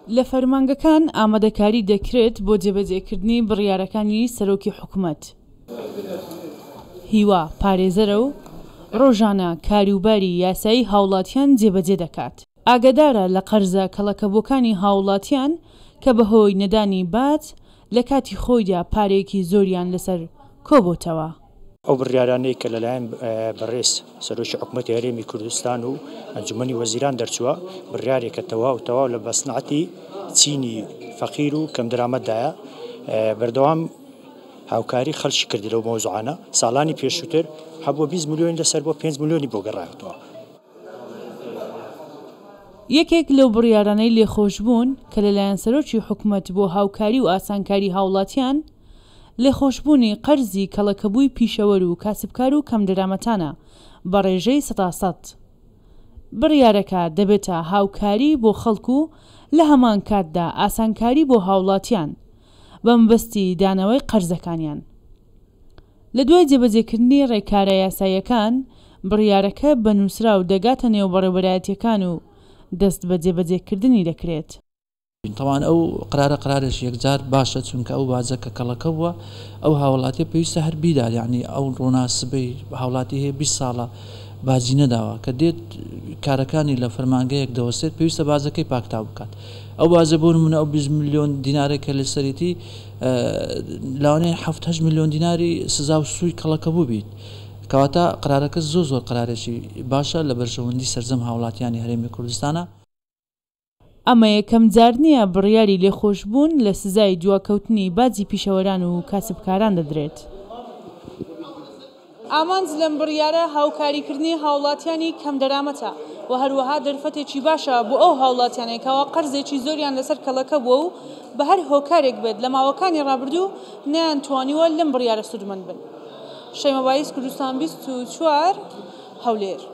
لە فەرمانگەکان ئامادەکاری دەکرێت بۆ جێبەجێکردنی بڕیارەکانی سەرۆکی حکوومەت، هیوا پارێزەرە و ڕۆژانە کاروباری یاسایی هاوڵاتیان جێبەجێ دەکات. ئاگادارە لە قەرزە کەڵەکەبووەکانی هاوڵاتیان کە بەهۆی نەدانی بات لە کاتی خۆیدا پارێکی زۆریان لەسەر کۆبۆتەوە. ئەو بڕیارانەی کە لەلایەن بەڕێز سەرۆکی حکوومەتی هەرێمی کوردستان و ئەنجومەنی وەزیران دەرچووە، بڕیارێکە تەواو لە بەسنعەتی چینی فەقیر و کەم دەرامەتدایە. بەردەوام هاوکاری خەڵکی کردی لەو مۆزوعانە. ساڵانی پێشووتر هەبووە 20 ملیۆن لەسەر بۆ 5 ملیۆنی بۆ گەڕایەوە. یەکێک لەو بڕیارانەی لێخۆشبوون کە لەلایەن سەرۆکی حکوومەت بۆ هاوکاری و ئاسانکاری هاوڵاتیان لێخۆشبوونی قەرزی کەڵەکەبووی پیشەوەر و کاسبکار و کەم دەرامەتانە بە ڕێژەی 100%. بڕیارەکە دەبێتە هاوکاری بۆ خەڵکو و لە هەمان کاتدا ئاسانکاری بۆ هاوڵاتیان بە مەبەستی دانەوەی قەرزەکانیان. لە دوای جێبەجێکردنی ڕێکارە یاساییەکان، بڕیارەکە بە نووسرا و دەگاتە نێو بەڕێوەبەرایەتیەکان و دەست بە جێبەجێکردنی دەکرێت. طبعاً ئەو قرارش یەکجار باشە، چونکە ئەو بازەکە کەڵەکە بووە ئەو هاوڵاتی پێویستە هەر بیدا، یعنی ئەو ڕووناسبەی هاوڵاتی هەیە 20 ساڵە بازی نەداوە کە دێت کارەکانی لە فەرمانگەیەک دەوەستێت پێویستە بازەکەی پاکتاو بکات. ئەو بازە بۆ نمونە ئەو 20 ملیۆن دینارێکە لە سەرەتی لاوانەیە 7-8 ملیۆن دیناری سزا و سووی کەڵەکە بوو بیت، کەواتە قرارەکە زۆر قرارێکی باشە لە بەرژەوەندی سەرجەم هاوڵاتیانی هەرێمی کوردستانە. ئەمە یەکەم جار نییە بڕیاری لێخۆشبوون لە سزای دواکەوتنی باجی پیشەوەران و کاسبکاران دەدرێت. ئامانج لەم بڕیارە هاوکاریکردنی هاوڵاتیانی کەم دەرامەتە و هەروەها دەرفەتێکی باشە بۆ ئەو هاوڵاتیانێکەوە قەرزێکی زۆریان لەسەر کەڵەکە بووە و بە هەر هۆکارێک بێت لە ماوەکانی ڕابردوو نەیانتوانیوە لەم بڕیارە سوودمەند بن. شەیمە بایس، کوردستان 24 هەولێر.